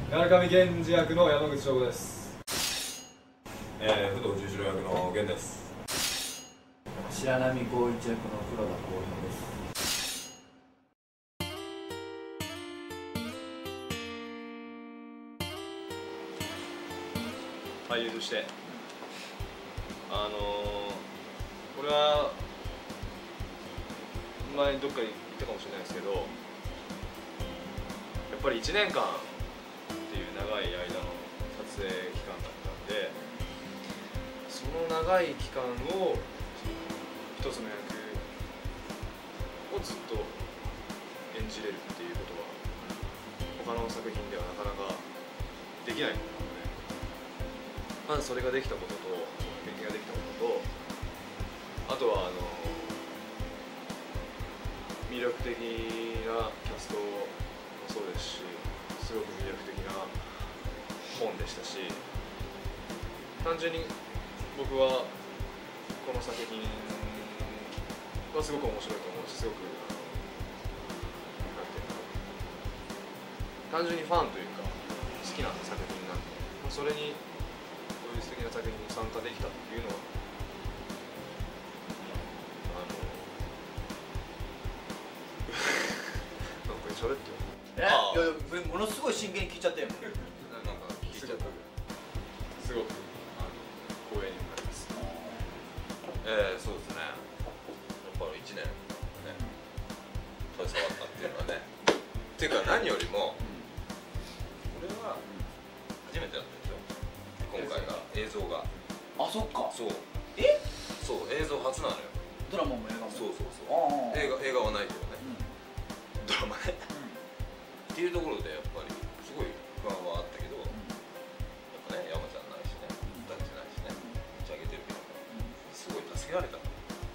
村上源氏役の山口翔吾です。 不動十四郎役の源です。 白波光一役の黒田光一です。 俳優としてこれは前にどっかに言ったかもしれないですけど、やっぱり1年間っていう長い間の撮影期間だったんで、その長い期間を一つの役をずっと演じれるっていうことは他の作品ではなかなかできないことなので、まずそれができたことと、その経験ができたことと、あとは魅力的なキャストもそうですし、すごく魅力的な本でしたし、単純に僕はこの作品はすごく面白いと思うし、すごくなんていうの、単純にファンというか好きな作品なんで、それにこういう素敵な作品に参加できたっていうのはなんか喋ってよ。 いやものすごい真剣に聞いちゃったよ。 なんか聞いちゃった。 すごく光栄になります。 そうですね。やっぱり1年ね、携わったっていうのはね。っていうか何よりも、俺は初めてだったでしょ。今回が映像が。 あ、そっか。 そう。そう映像初なのよ。 ドラマも映画も。 そう。映画はないけどね。ドラマね。っていうところでやっぱりすごい不安はあったけど、やっぱね、山ちゃんないしね、歌ってないしね、打ち上げてるけど、すごい助けられた。 こ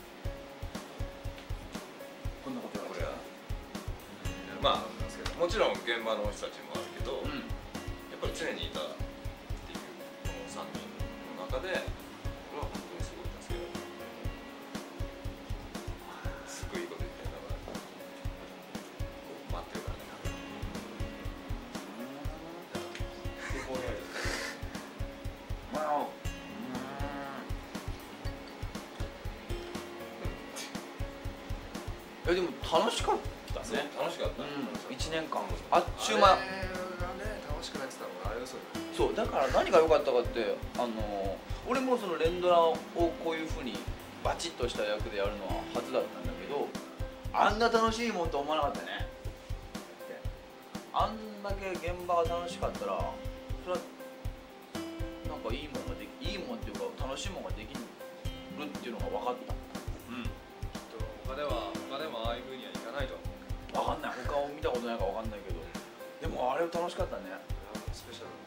んなことこれはまあなんですけど、もちろん現場の人たちもあるけど、やっぱり常にいたっていうこの3人の中で、これは本当にすごい助けられた。すごいいいこと言ってるんだから、待ってるからね。 でも楽しかったね。 楽しかった。 1年間あっちゅう間。 楽しくなってたのがあれだそうだね。 そうだから何が良かったかって俺もその連ドラをこういうふうにバチッとした役でやるのは初だったんだけど、あんな楽しいもんと思わなかったね。あんだけ現場が楽しかったら、それはなんかいいもんっていうか楽しいもんができるっていうのが分かった。 他でもああいう風にはいかないと思う。 分かんない、他を見たことないから分かんないけど、でもあれ楽しかったね。 スペシャルな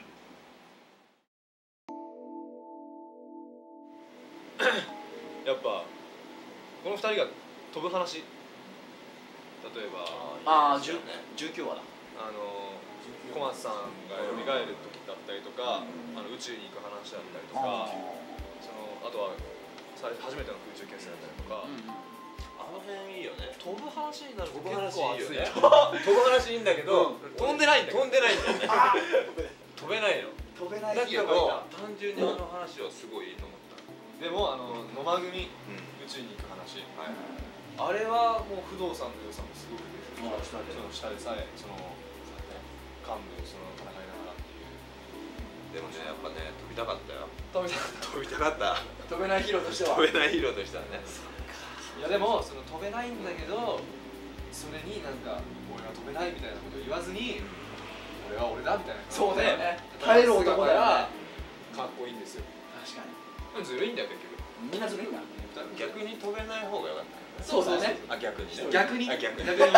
こと。やっぱこの2人が飛ぶ話、例えば 19話だ。 小松さんが蘇る時だったりとか、宇宙に行く話だったりとか、あとは初めての空中決戦だったりとか、 あの辺いいよね。 飛ぶ話になると飛ぶ結構熱い話いいよね。飛ぶ話いいんだけど、 飛んでないんだよね。 飛べないの。 飛べないだけど単純にあの話はすごいいいと思った。 でも野間組、宇宙に行く話、あれはもう不動産の良さもすごく出てる。その下でさえ幹部その戦いながらっていう。 でもね、やっぱね、飛びたかったよ。 飛びたかった。 飛べないヒーローとしては。 飛べないヒーローとしてはね。 いやでもその飛べないんだけど、それになんか俺は飛べないみたいなことを言わずに、俺は俺だみたいなそうだよね。耐える男だよね。 かっこいいんですよ。 確かに。ずるいんだよ結局。 みんなずるいんだ。 逆に飛べない方が良かった。 そうだね。 あ、逆に。 逆に。 逆に。 必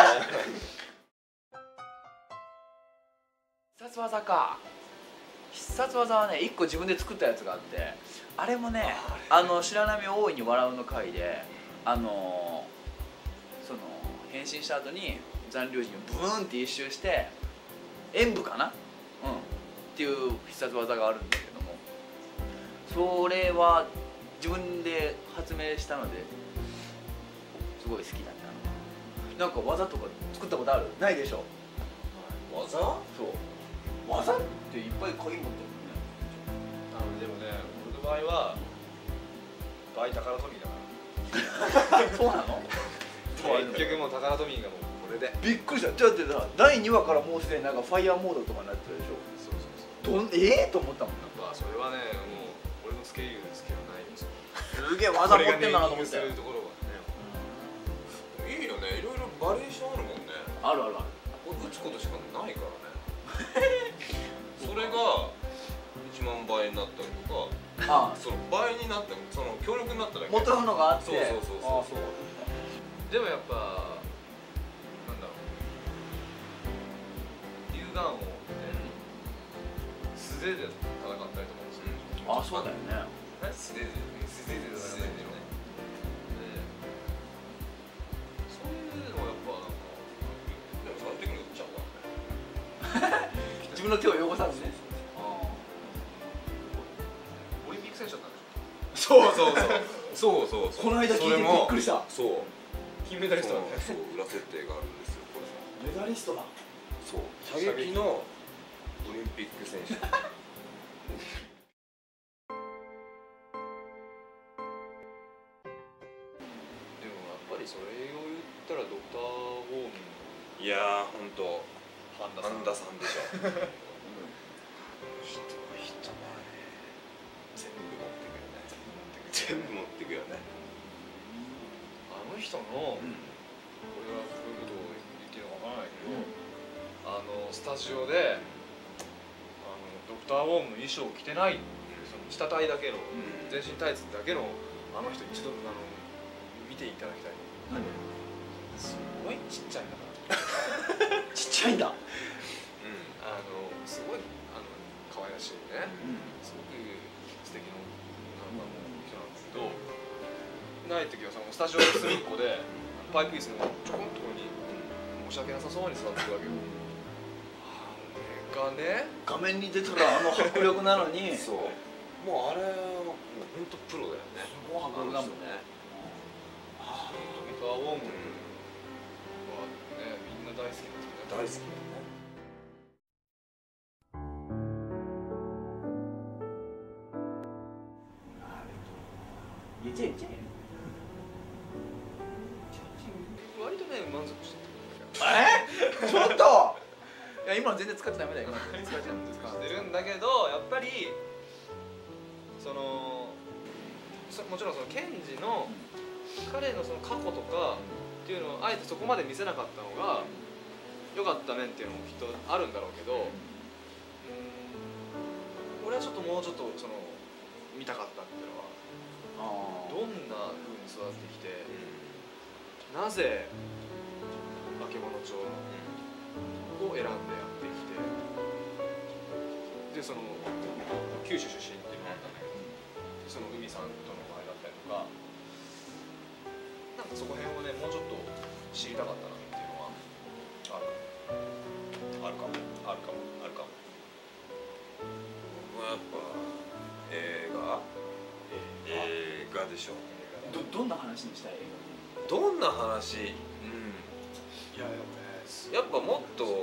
殺技か。必殺技はね、1個自分で作ったやつがあって、あれもね、白波大いに笑うの回で、その変身した後に残留人をブーンって一周して演武かな、っていう必殺技があるんだけども、それは自分で発明したのですごい好きだった。なんか技とか作ったことある？ないでしょ。 技？ そう混ざっていっぱい鍵持ってでもね俺の場合はバイタカラトミーだかるねそうなの？ ら結局もうタカラトミーがもうこれでびっくりした。だってさ第2話からもうすでになんかファイヤーモードとかになってるでしょ。 そうそうそうと思ったもん。 やっぱそれはねもう俺のスケールはないよすげえ技持ってんだなと思って。 するところはねいいよね、いろいろバリエーションあるもんね。 あるあるある。 打つことしかないからねそれが1万倍になったりとか、 ああその倍になってもその強力になっただけ。 元のがあって。 そうそうそうそう。 ああそう。 でもやっぱなんだろう竜眼王って素手で戦ったりとかもする。 ああそうだよね。 素手で素手で戦ったりとかね。そういうのはやっぱなんかでもその時に打っちゃうからね。 自分の手を汚さずね。 オリンピック選手だったんでしそうそうそうそうそうそう。 この間聞いてびっくりした。 そうょ。金メダリストなんだよ。 そう裏設定があるんですよこれ。 メダリストだ。 そう射撃のオリンピック選手。 でもやっぱりそれを言ったらドクター・ウォームいやー本当半田半田さんでしょ。人はね全部持ってくよね。全部持ってくよね。 あの人の、俺はこういうことを言っていいのかわからないけど、スタジオでドクター・ウォームの衣装を着てない、その下体だけの、全身タイツだけのあの人一度見ていただきたい。 何？ すごいちっちゃいんだからちっちゃいんだ。 すごい可愛らしいね、すごく素敵ななんかもう人なんだけど、ない時はそのスタジオの隅っこでパイプ椅子のちょこんところに申し訳なさそうに座ってるわけよ。あれがね画面に出たら迫力なのに。 そうもうあれはもう本当プロだよね。 もう迫力だもんね。 ドクター・ウォームはねみんな大好きなんですよね。 大好きだよね。 言っちゃえ言っちゃ割とね満足してえ。ちょっと。いや今の全然使っちゃダメだよ。使っちゃしてるんだけど、やっぱりもちろんそのケンジの彼のその過去とかっていうのをあえてそこまで見せなかったのが良かった面っていうのもきっとあるんだろうけど、俺はちょっともうちょっと見たかったっていうのは、どんな風に育ってきて、なぜ化け物町を選んでやってきて、で九州出身っていうのがあったんだけど、その海さんとの場合だったりとか、なんかそこ辺をねもうちょっと知りたかったなっていうのはあるかも。 僕はやっぱ映画でしょ。 どんな話にしたい映どんな話？ いやでもねやっぱもっと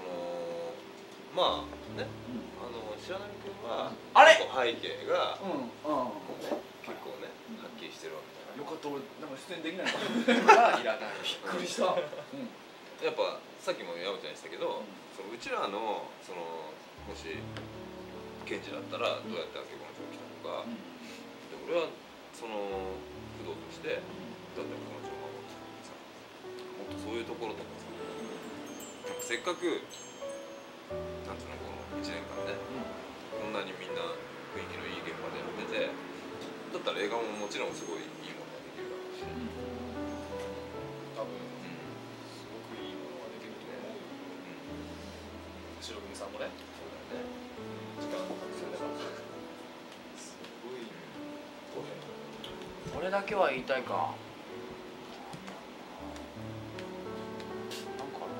まあね、白波君はあれ結構背景が画？ 結構ねはっきりしてるわけだよかった。俺なんか出演できないの。 いらない。 びっくりした。 やっぱさっきも山ちゃん言ってたけど、うちらのもしケンジだったらどうやってあけぼの町に来たのか、で俺は不動としてどうやってあけぼの町を守ってたのかさ、もっとそういうところとかさ、なんかせっかくなんつうのこの1年間ね、こんなにみんな雰囲気のいい現場でやってて、だったら映画ももちろんすごいいいものができるだろうし、 多分すごくいいものができると思うよ。白組さんもね。 そうだよね。 時間をかければすごいこれだけは言いたいか。なんか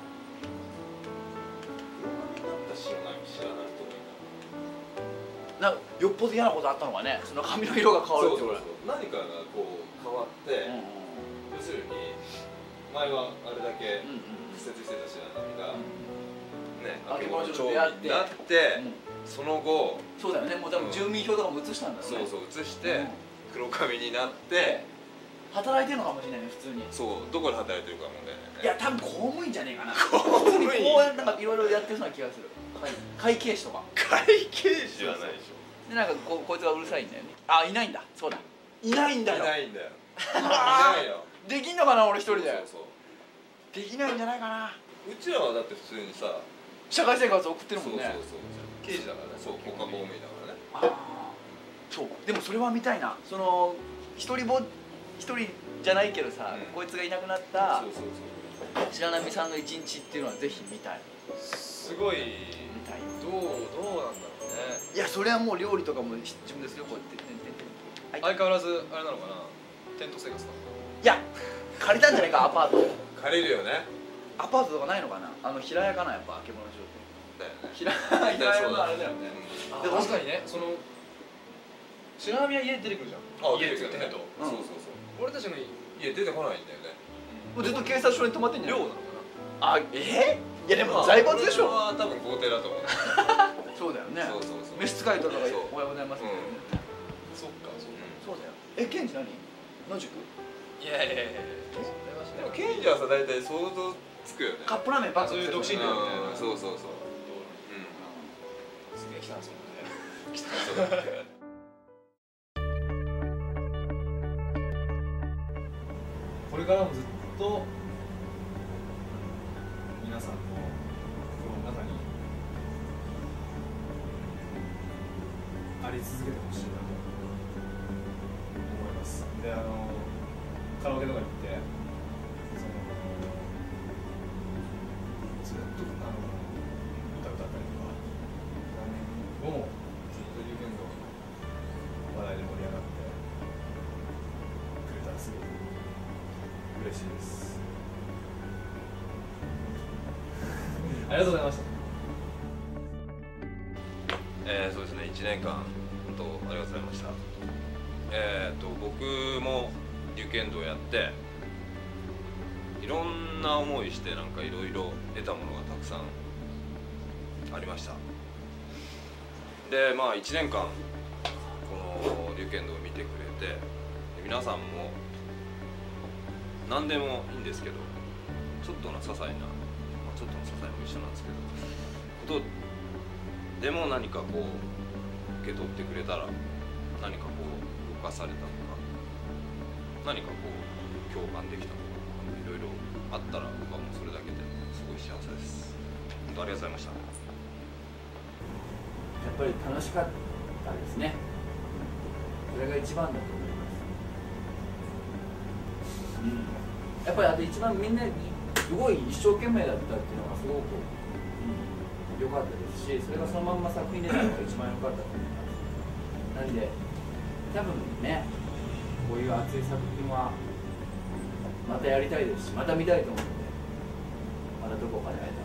知らないと思なんかよっぽど嫌なことあったのがね、その髪の色が変わるってことだ。 何かがこう変わって、要するに前はあれだけ屈折してた白波が、 あけぼの町町と出会ってになってうんその後そうだよね、もう多分住民票とかも移したんだろうね。 そう移してうん黒髪になって働いてるのかもしれないね、普通に。 そうどこで働いてるか問題いや、多分公務員じゃねえかな。公務員普通にこうなんかいろいろやってるような気がする。会計士とか。 会計士はないでしょで、なんかこいつがうるさいんだよね。あ、いないんだ。そうだ。いないんだよ。 いないんだよいないよできんのかな、俺一人で。 そうできないんじゃないかな。 うちらはだって普通にさ社会生活送ってるもんね。 そう刑事だからねそう国家公務員だからねああ。そう。でもそれは見たいな。その一人じゃないけどさ、 うんこいつがいなくなったそう白波さんの一日っていうのはぜひ見たい。 すごい見たい。 どうなんだろうね。 いや、それはもう料理とかも自分でするよ、こうやって。 相変わらずあれなのかな、テント生活なのかいや、借りたんじゃないか、アパート。 借りるよねアパートとかないのかな、平屋かな、やっぱ、あけぼの町って。 だよね平屋のあれだよね。 な。 でも確かにね、その白波は家出てくるじゃん。家出てくるね作ってないと。 うんそう俺たちの家出てこないんだよねもうずっと警察署に泊まってんじゃない寮なのかあ、いやでも財閥でしょ。 俺は多分豪邸だと思うそうだよね。 そう召使いとかがそうおはようございますみたいなね。 な。そっかそっか。 そうだよ。ケンジ何？野宿？ いやいやいやいや。それはしでもない。 刑事はさ大体想像つくよねカップラーメンばっかそういう独身寮みたいな。 そうそうすげえ来たんですもんね。 そうこれからもずっと皆さんの心の中にあり続けてほしいなと思います。で、カラオケとか行ってずっと歌ったりとか何年後もずっと有言動の話題で盛り上がってくれたらすごく嬉しいです。ありがとうございました。 そうですね1年間本当ありがとうございました。僕も龍剣道やっていろんな思いしてなんかいろいろ得たものがたくさんありました。でまあ1年間この龍剣道を見てくれて皆さんも何でもいいんですけどちょっとの些細な、ちょっとの些細も一緒なんですけどことでも何かこう受け取ってくれたら何かこう動かされたのか何かこう共感できたのかいろいろあったら僕はもうそれだけですごい幸せです。本当ありがとうございました。 やっぱり楽しかったですね。それが一番だと思います。やっぱりあと一番みんなすごい一生懸命だったっていうのがすごく良かったですし、それがそのまんま作品で出たのが一番良かったと思います。なんで多分ね、こういう熱い作品はまたやりたいですし、また見たいと思うので、またどこかで会えたら